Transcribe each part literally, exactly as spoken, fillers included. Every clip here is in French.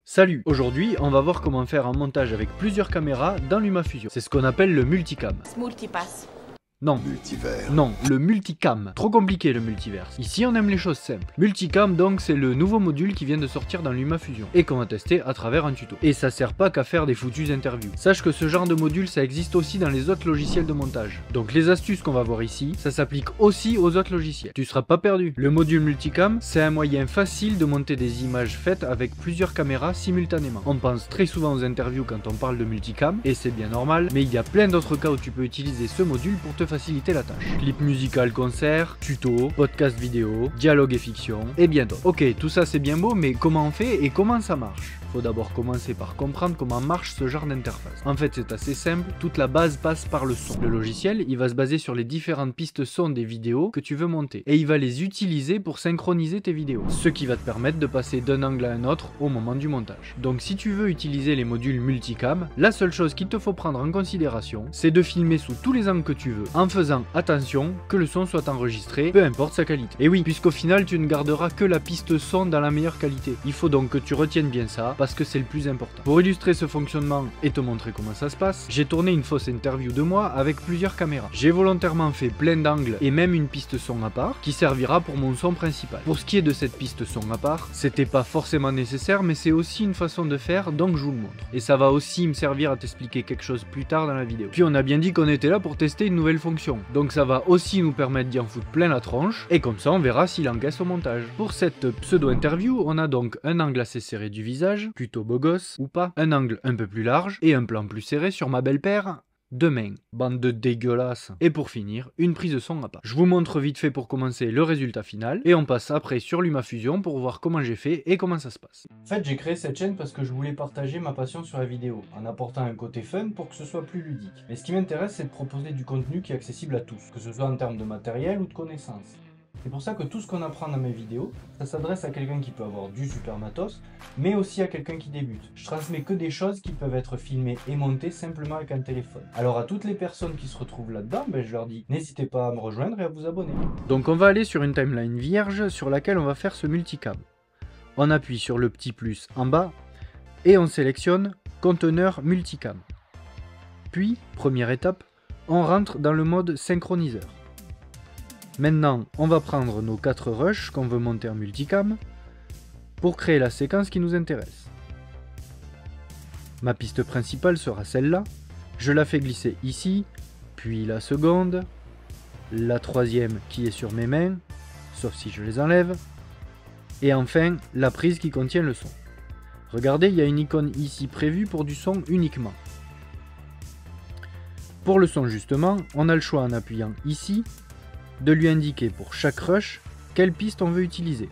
Salut! Aujourd'hui, on va voir comment faire un montage avec plusieurs caméras dans LumaFusion. C'est ce qu'on appelle le multicam. Multipass. Non. Multivers. Non, le multicam. Trop compliqué le multiverse. Ici, on aime les choses simples. Multicam, donc, c'est le nouveau module qui vient de sortir dans LumaFusion et qu'on va tester à travers un tuto. Et ça sert pas qu'à faire des foutues interviews. Sache que ce genre de module, ça existe aussi dans les autres logiciels de montage. Donc les astuces qu'on va voir ici, ça s'applique aussi aux autres logiciels. Tu seras pas perdu. Le module multicam, c'est un moyen facile de monter des images faites avec plusieurs caméras simultanément. On pense très souvent aux interviews quand on parle de multicam, et c'est bien normal, mais il y a plein d'autres cas où tu peux utiliser ce module pour te faciliter la tâche. Clip musical concert, tuto, podcast vidéo, dialogue et fiction, et bien d'autres. Ok, tout ça c'est bien beau, mais comment on fait et comment ça marche? Faut d'abord commencer par comprendre comment marche ce genre d'interface. En fait, c'est assez simple, toute la base passe par le son. Le logiciel, il va se baser sur les différentes pistes son des vidéos que tu veux monter, et il va les utiliser pour synchroniser tes vidéos, ce qui va te permettre de passer d'un angle à un autre au moment du montage. Donc si tu veux utiliser les modules multicam, la seule chose qu'il te faut prendre en considération, c'est de filmer sous tous les angles que tu veux, en faisant attention que le son soit enregistré, peu importe sa qualité. Et oui, puisqu'au final, tu ne garderas que la piste son dans la meilleure qualité. Il faut donc que tu retiennes bien ça, parce que c'est le plus important. Pour illustrer ce fonctionnement et te montrer comment ça se passe, j'ai tourné une fausse interview de moi avec plusieurs caméras. J'ai volontairement fait plein d'angles et même une piste son à part, qui servira pour mon son principal. Pour ce qui est de cette piste son à part, c'était pas forcément nécessaire, mais c'est aussi une façon de faire, donc je vous le montre. Et ça va aussi me servir à t'expliquer quelque chose plus tard dans la vidéo. Puis on a bien dit qu'on était là pour tester une nouvelle fonction, donc ça va aussi nous permettre d'y en foutre plein la tronche, et comme ça on verra s'il encaisse au montage. Pour cette pseudo-interview, on a donc un angle assez serré du visage, plutôt beau gosse, ou pas, un angle un peu plus large, et un plan plus serré sur ma belle paire de mains. Bande de dégueulasses. Et pour finir, une prise de son à part. Je vous montre vite fait pour commencer le résultat final, et on passe après sur LumaFusion pour voir comment j'ai fait et comment ça se passe. En fait, j'ai créé cette chaîne parce que je voulais partager ma passion sur la vidéo, en apportant un côté fun pour que ce soit plus ludique. Mais ce qui m'intéresse, c'est de proposer du contenu qui est accessible à tous, que ce soit en termes de matériel ou de connaissances. C'est pour ça que tout ce qu'on apprend dans mes vidéos, ça s'adresse à quelqu'un qui peut avoir du super matos, mais aussi à quelqu'un qui débute. Je transmets que des choses qui peuvent être filmées et montées simplement avec un téléphone. Alors à toutes les personnes qui se retrouvent là-dedans, ben je leur dis, n'hésitez pas à me rejoindre et à vous abonner. Donc on va aller sur une timeline vierge sur laquelle on va faire ce multicam. On appuie sur le petit plus en bas et on sélectionne conteneur multicam. Puis, première étape, on rentre dans le mode synchroniseur. Maintenant, on va prendre nos quatre rushs qu'on veut monter en multicam pour créer la séquence qui nous intéresse. Ma piste principale sera celle-là. Je la fais glisser ici, puis la seconde, la troisième qui est sur mes mains, sauf si je les enlève, et enfin la prise qui contient le son. Regardez, il y a une icône ici prévue pour du son uniquement. Pour le son justement, on a le choix en appuyant ici, de lui indiquer pour chaque rush quelle piste on veut utiliser.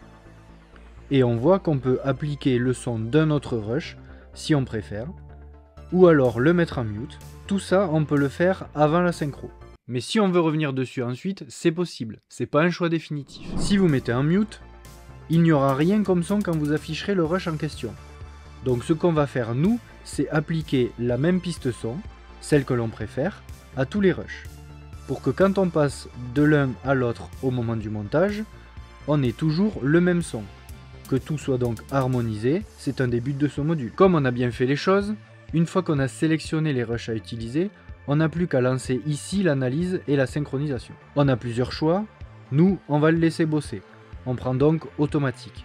Et on voit qu'on peut appliquer le son d'un autre rush si on préfère, ou alors le mettre en mute. Tout ça, on peut le faire avant la synchro. Mais si on veut revenir dessus ensuite, c'est possible, c'est pas un choix définitif. Si vous mettez en mute, il n'y aura rien comme son quand vous afficherez le rush en question. Donc ce qu'on va faire nous, c'est appliquer la même piste son, celle que l'on préfère, à tous les rushs, pour que quand on passe de l'un à l'autre au moment du montage, on ait toujours le même son. Que tout soit donc harmonisé, c'est un des buts de ce module. Comme on a bien fait les choses, une fois qu'on a sélectionné les rushs à utiliser, on n'a plus qu'à lancer ici l'analyse et la synchronisation. On a plusieurs choix, nous on va le laisser bosser. On prend donc automatique.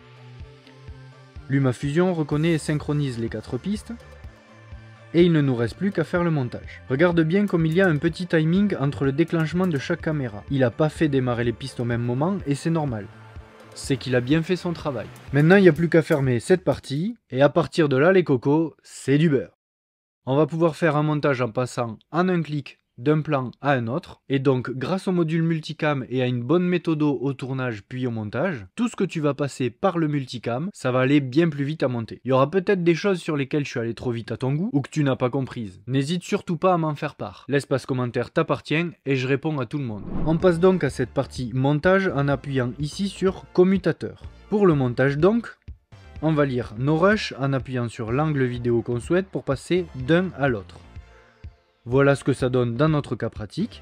LumaFusion reconnaît et synchronise les quatre pistes, et il ne nous reste plus qu'à faire le montage. Regarde bien comme il y a un petit timing entre le déclenchement de chaque caméra. Il n'a pas fait démarrer les pistes au même moment et c'est normal. C'est qu'il a bien fait son travail. Maintenant il n'y a plus qu'à fermer cette partie, et à partir de là les cocos, c'est du beurre. On va pouvoir faire un montage en passant en un clic d'un plan à un autre, et donc grâce au module multicam et à une bonne méthode au tournage puis au montage, tout ce que tu vas passer par le multicam, ça va aller bien plus vite à monter. Il y aura peut-être des choses sur lesquelles je suis allé trop vite à ton goût, ou que tu n'as pas comprises. N'hésite surtout pas à m'en faire part. L'espace commentaire t'appartient et je réponds à tout le monde. On passe donc à cette partie montage en appuyant ici sur commutateur. Pour le montage donc, on va lire nos rushs en appuyant sur l'angle vidéo qu'on souhaite pour passer d'un à l'autre. Voilà ce que ça donne dans notre cas pratique.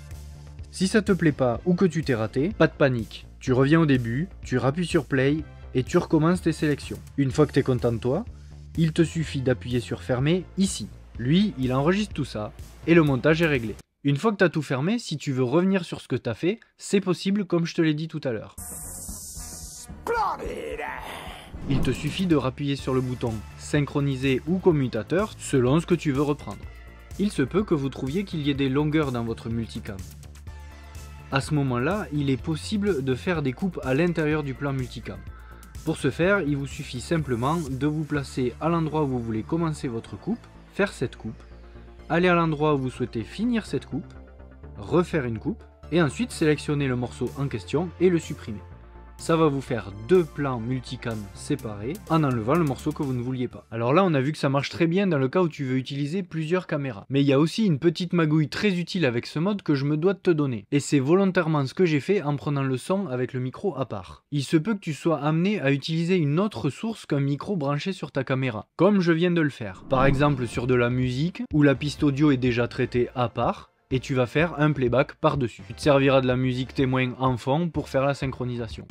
Si ça te plaît pas ou que tu t'es raté, pas de panique. Tu reviens au début, tu rappuies sur play et tu recommences tes sélections. Une fois que tu es content de toi, il te suffit d'appuyer sur fermer ici. Lui, il enregistre tout ça et le montage est réglé. Une fois que tu as tout fermé, si tu veux revenir sur ce que tu as fait, c'est possible comme je te l'ai dit tout à l'heure. Il te suffit de rappuyer sur le bouton synchroniser ou commutateur selon ce que tu veux reprendre. Il se peut que vous trouviez qu'il y ait des longueurs dans votre multicam. À ce moment-là, il est possible de faire des coupes à l'intérieur du plan multicam. Pour ce faire, il vous suffit simplement de vous placer à l'endroit où vous voulez commencer votre coupe, faire cette coupe, aller à l'endroit où vous souhaitez finir cette coupe, refaire une coupe, et ensuite sélectionner le morceau en question et le supprimer. Ça va vous faire deux plans multicam séparés en enlevant le morceau que vous ne vouliez pas. Alors là, on a vu que ça marche très bien dans le cas où tu veux utiliser plusieurs caméras. Mais il y a aussi une petite magouille très utile avec ce mode que je me dois de te donner. Et c'est volontairement ce que j'ai fait en prenant le son avec le micro à part. Il se peut que tu sois amené à utiliser une autre source qu'un micro branché sur ta caméra, comme je viens de le faire. Par exemple sur de la musique, où la piste audio est déjà traitée à part, et tu vas faire un playback par-dessus. Tu te serviras de la musique témoin en fond pour faire la synchronisation.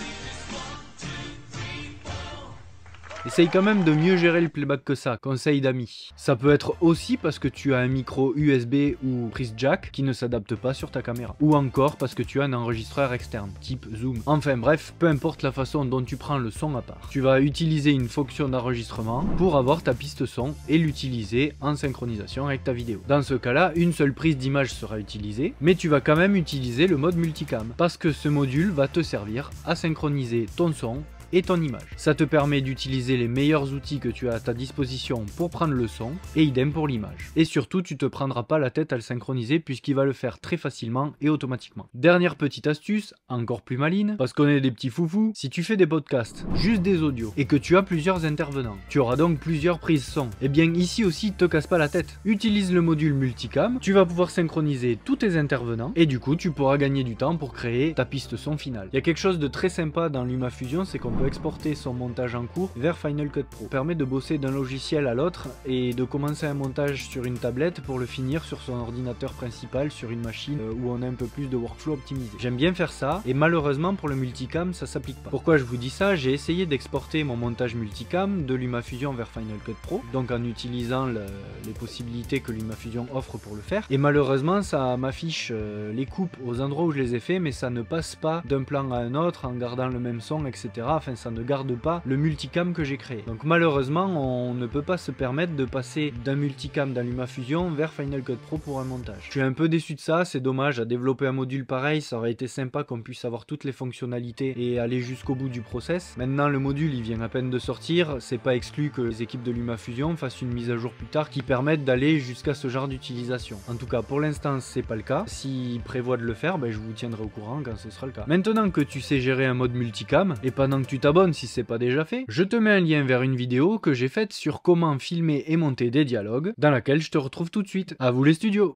Essaye quand même de mieux gérer le playback que ça, conseil d'amis. Ça peut être aussi parce que tu as un micro U S B ou prise jack qui ne s'adapte pas sur ta caméra. Ou encore parce que tu as un enregistreur externe, type Zoom. Enfin bref, peu importe la façon dont tu prends le son à part. Tu vas utiliser une fonction d'enregistrement pour avoir ta piste son et l'utiliser en synchronisation avec ta vidéo. Dans ce cas-là, une seule prise d'image sera utilisée, mais tu vas quand même utiliser le mode multicam. Parce que ce module va te servir à synchroniser ton son et ton image. Ça te permet d'utiliser les meilleurs outils que tu as à ta disposition pour prendre le son, et idem pour l'image. Et surtout, tu te prendras pas la tête à le synchroniser puisqu'il va le faire très facilement et automatiquement. Dernière petite astuce, encore plus maline, parce qu'on est des petits foufous, si tu fais des podcasts, juste des audios, et que tu as plusieurs intervenants, tu auras donc plusieurs prises son, et bien ici aussi, te casse pas la tête. Utilise le module multicam, tu vas pouvoir synchroniser tous tes intervenants, et du coup, tu pourras gagner du temps pour créer ta piste son finale. Il y a quelque chose de très sympa dans LumaFusion, c'est qu'on peut exporter son montage en cours vers Final Cut Pro. Ça permet de bosser d'un logiciel à l'autre et de commencer un montage sur une tablette pour le finir sur son ordinateur principal sur une machine où on a un peu plus de workflow optimisé. J'aime bien faire ça et malheureusement pour le multicam ça s'applique pas. Pourquoi je vous dis ça? J'ai essayé d'exporter mon montage multicam de LumaFusion vers Final Cut Pro, donc en utilisant le, les possibilités que LumaFusion offre pour le faire, et malheureusement ça m'affiche euh, les coupes aux endroits où je les ai fait, mais ça ne passe pas d'un plan à un autre en gardant le même son, etc. Enfin ça ne garde pas le multicam que j'ai créé. Donc malheureusement on ne peut pas se permettre de passer d'un multicam dans LumaFusion vers Final Cut Pro pour un montage. Je suis un peu déçu de ça, c'est dommage. À développer un module pareil, ça aurait été sympa qu'on puisse avoir toutes les fonctionnalités et aller jusqu'au bout du process. Maintenant le module il vient à peine de sortir, c'est pas exclu que les équipes de LumaFusion fassent une mise à jour plus tard qui permette d'aller jusqu'à ce genre d'utilisation. En tout cas pour l'instant c'est pas le cas. S'ils prévoient de le faire, ben, je vous tiendrai au courant quand ce sera le cas. Maintenant que tu sais gérer un mode multicam, et pendant que tu t'abonnes si c'est pas déjà fait, je te mets un lien vers une vidéo que j'ai faite sur comment filmer et monter des dialogues, dans laquelle je te retrouve tout de suite. À vous les studios!